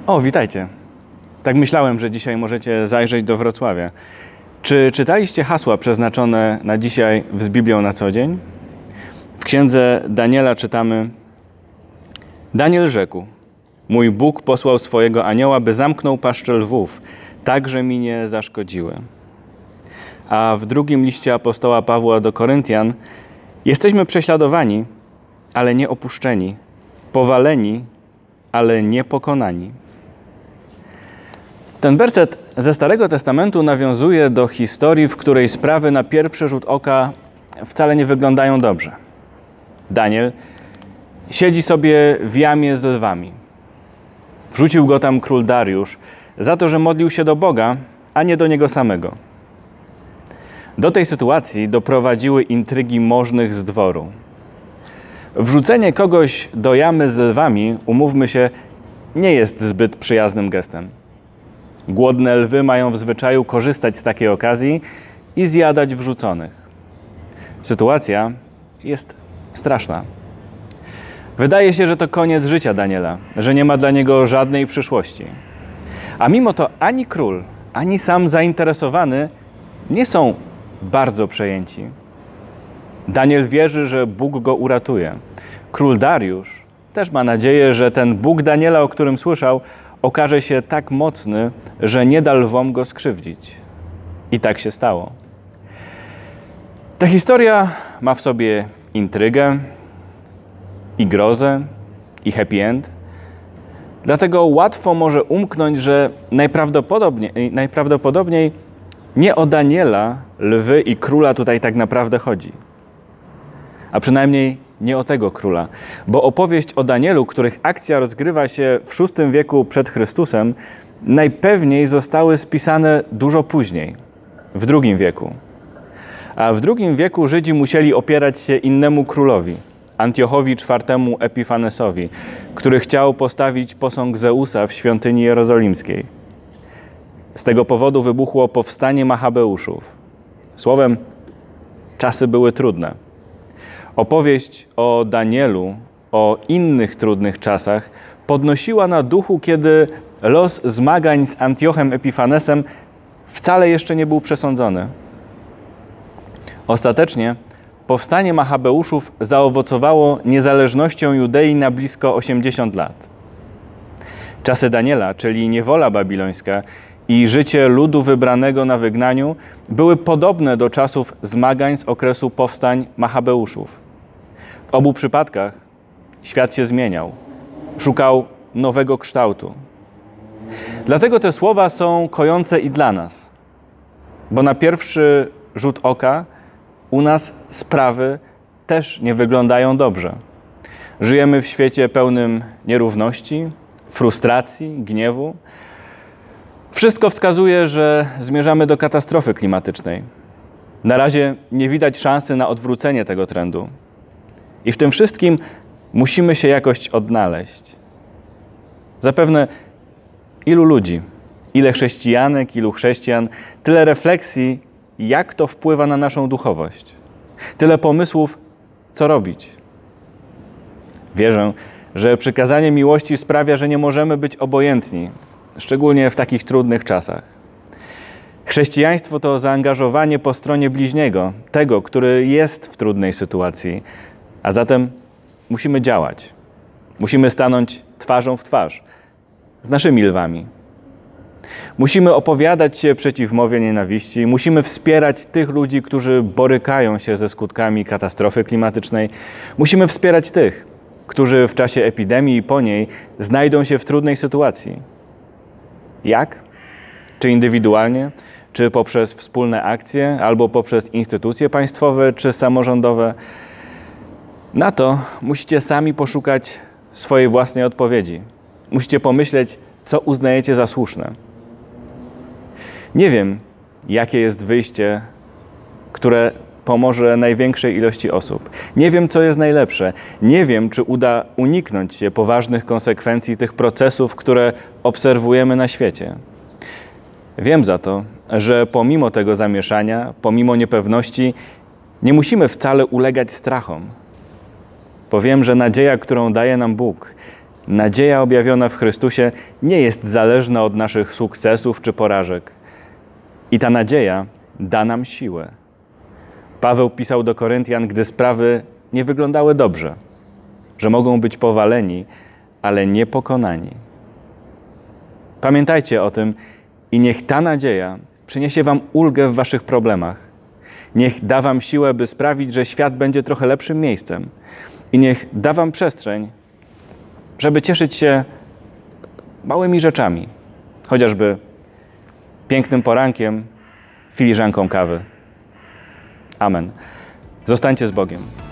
O, witajcie. Tak myślałem, że dzisiaj możecie zajrzeć do Wrocławia. Czy czytaliście hasła przeznaczone na dzisiaj z Biblią na co dzień? W księdze Daniela czytamy: Daniel rzekł: Mój Bóg posłał swojego anioła, by zamknął paszczę lwów, tak, że mi nie zaszkodziły. A w drugim liście apostoła Pawła do Koryntian: Jesteśmy prześladowani, ale nie opuszczeni, powaleni, ale nie pokonani. Ten werset ze Starego Testamentu nawiązuje do historii, w której sprawy na pierwszy rzut oka wcale nie wyglądają dobrze. Daniel siedzi sobie w jamie z lwami. Wrzucił go tam król Dariusz za to, że modlił się do Boga, a nie do niego samego. Do tej sytuacji doprowadziły intrygi możnych z dworu. Wrzucenie kogoś do jamy z lwami, umówmy się, nie jest zbyt przyjaznym gestem. Głodne lwy mają w zwyczaju korzystać z takiej okazji i zjadać wrzuconych. Sytuacja jest straszna. Wydaje się, że to koniec życia Daniela, że nie ma dla niego żadnej przyszłości. A mimo to ani król, ani sam zainteresowany nie są bardzo przejęci. Daniel wierzy, że Bóg go uratuje. Król Dariusz też ma nadzieję, że ten Bóg Daniela, o którym słyszał, okaże się tak mocny, że nie da lwom go skrzywdzić. I tak się stało. Ta historia ma w sobie intrygę, i grozę, i happy end. Dlatego łatwo może umknąć, że najprawdopodobniej nie o Daniela, lwy i króla tutaj tak naprawdę chodzi. A przynajmniej nie o tego króla. Bo opowieść o Danielu, których akcja rozgrywa się w VI wieku przed Chrystusem, najpewniej zostały spisane dużo później, w II wieku. A w II wieku Żydzi musieli opierać się innemu królowi, Antiochowi IV Epifanesowi, który chciał postawić posąg Zeusa w świątyni jerozolimskiej. Z tego powodu wybuchło powstanie Machabeuszów. Słowem, czasy były trudne. Opowieść o Danielu, o innych trudnych czasach podnosiła na duchu, kiedy los zmagań z Antiochem Epifanesem wcale jeszcze nie był przesądzony. Ostatecznie powstanie Machabeuszów zaowocowało niezależnością Judei na blisko 80 lat. Czasy Daniela, czyli niewola babilońska i życie ludu wybranego na wygnaniu, były podobne do czasów zmagań z okresu powstań Machabeuszów. W obu przypadkach świat się zmieniał, szukał nowego kształtu. Dlatego te słowa są kojące i dla nas, bo na pierwszy rzut oka u nas sprawy też nie wyglądają dobrze. Żyjemy w świecie pełnym nierówności, frustracji, gniewu. Wszystko wskazuje, że zmierzamy do katastrofy klimatycznej. Na razie nie widać szansy na odwrócenie tego trendu. I w tym wszystkim musimy się jakoś odnaleźć. Zapewne ilu ludzi, ile chrześcijanek, ilu chrześcijan, tyle refleksji, jak to wpływa na naszą duchowość. Tyle pomysłów, co robić. Wierzę, że przykazanie miłości sprawia, że nie możemy być obojętni, szczególnie w takich trudnych czasach. Chrześcijaństwo to zaangażowanie po stronie bliźniego, tego, który jest w trudnej sytuacji. A zatem musimy działać. Musimy stanąć twarzą w twarz z naszymi lwami. Musimy opowiadać się przeciw mowie nienawiści. Musimy wspierać tych ludzi, którzy borykają się ze skutkami katastrofy klimatycznej. Musimy wspierać tych, którzy w czasie epidemii i po niej znajdą się w trudnej sytuacji. Jak? Czy indywidualnie? Czy poprzez wspólne akcje? Albo poprzez instytucje państwowe czy samorządowe? Na to musicie sami poszukać swojej własnej odpowiedzi. Musicie pomyśleć, co uznajecie za słuszne. Nie wiem, jakie jest wyjście, które pomoże największej ilości osób. Nie wiem, co jest najlepsze. Nie wiem, czy uda uniknąć się poważnych konsekwencji tych procesów, które obserwujemy na świecie. Wiem za to, że pomimo tego zamieszania, pomimo niepewności, nie musimy wcale ulegać strachom. Bo wiem, że nadzieja, którą daje nam Bóg, Nadzieja objawiona w Chrystusie nie jest zależna od naszych sukcesów czy porażek. I ta nadzieja da nam siłę. Paweł pisał do Koryntian, gdy sprawy nie wyglądały dobrze, że mogą być powaleni, ale nie pokonani. Pamiętajcie o tym i niech ta nadzieja przyniesie wam ulgę w waszych problemach. Niech da wam siłę, by sprawić, że świat będzie trochę lepszym miejscem. I niech da wam przestrzeń, żeby cieszyć się małymi rzeczami, chociażby pięknym porankiem, filiżanką kawy. Amen. Zostańcie z Bogiem.